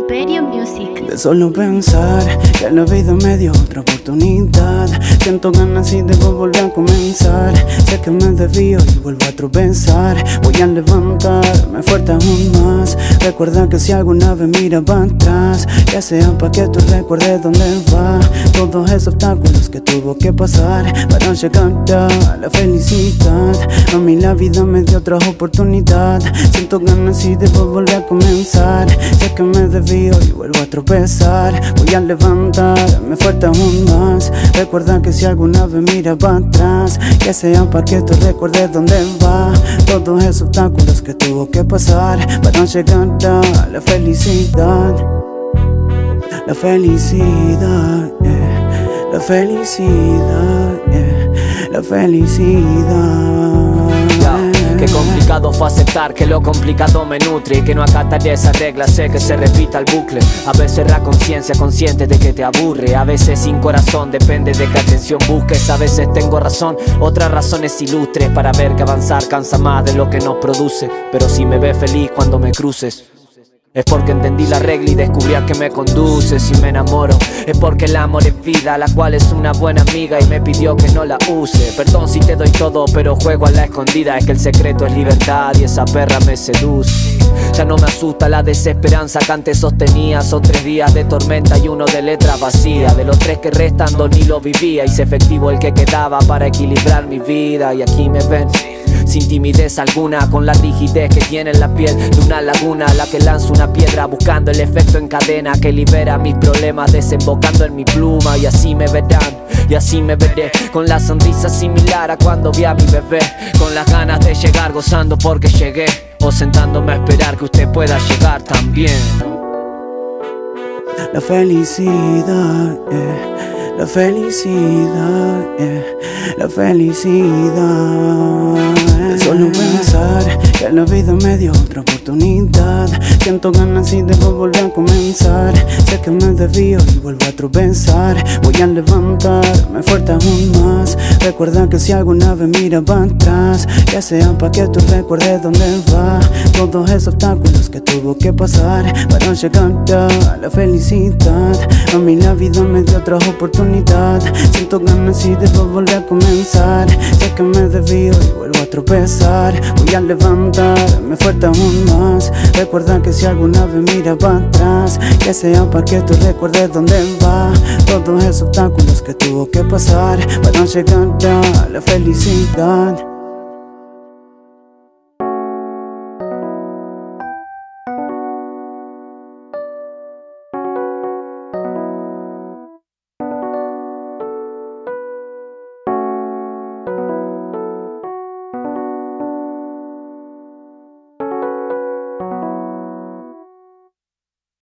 Imperio Music. De solo pensar que la vida me dio otra oportunidad, siento ganas y debo volver a comenzar. Sé que me desvío y vuelvo a tropezar. Voy a levantarme fuerte aún más. Recuerda que si alguna vez miraba atrás, que sea para que tú recuerdes dónde va. Todos esos obstáculos que tuvo que pasar para llegar a la felicidad. A mí la vida me dio otra oportunidad, siento ganas y debo volver a comenzar. Sé que me desvío y vuelvo a tropezar. Voy a levantarme fuerte aún más. Recuerda que si alguna vez miraba atrás, que sea para que tú recuerdes dónde va. Todos esos obstáculos que tuvo que pasar para llegar a la felicidad. La felicidad, la felicidad, la felicidad. Qué complicado fue aceptar que lo complicado me nutre y que no acataré esa regla, sé que se repita el bucle. A veces la conciencia consciente de que te aburre, a veces sin corazón, depende de qué atención busques. A veces tengo razón, otras razones ilustres para ver que avanzar cansa más de lo que nos produce. Pero si me ves feliz cuando me cruces, es porque entendí la regla y descubrí a qué me conduce. Si me enamoro, es porque el amor es vida, la cual es una buena amiga y me pidió que no la use. Perdón si te doy todo, pero juego a la escondida. Es que el secreto es libertad y esa perra me seduce. Ya no me asusta la desesperanza que antes sostenía. Son 3 días de tormenta y 1 de letra vacía. De los 3 que restan, 2 ni lo vivía. Hice efectivo el que quedaba para equilibrar mi vida. Y aquí me ven, sin timidez alguna, con la rigidez que tiene en la piel de una laguna, a la que lanzo una piedra buscando el efecto en cadena que libera mis problemas, desembocando en mi pluma. Y así me verán, y así me veré, con la sonrisa similar a cuando vi a mi bebé, con las ganas de llegar, gozando porque llegué, o sentándome a esperar que usted pueda llegar también. La felicidad, la felicidad, la felicidad. De solo pensar que la vida me dio otra oportunidad, siento ganas y debo volver a comenzar. Sé que me desvío y vuelvo a tropezar. Voy a levantarme fuerte aún más. Recuerda que si alguna vez miraba atrás, que sea para que tú recuerdes dónde va. Todos esos obstáculos que tuvo que pasar para llegar a la felicidad. A mí la vida me dio otra oportunidad, siento ganas y debo volver a comenzar. Sé que me desvío y vuelvo a tropezar. Voy a levantarme fuerte aún más. Recuerda que si alguna vez miraba atrás, que sea para que tú recuerdes dónde va. Todos esos obstáculos que tuvo que pasar para llegar a la felicidad.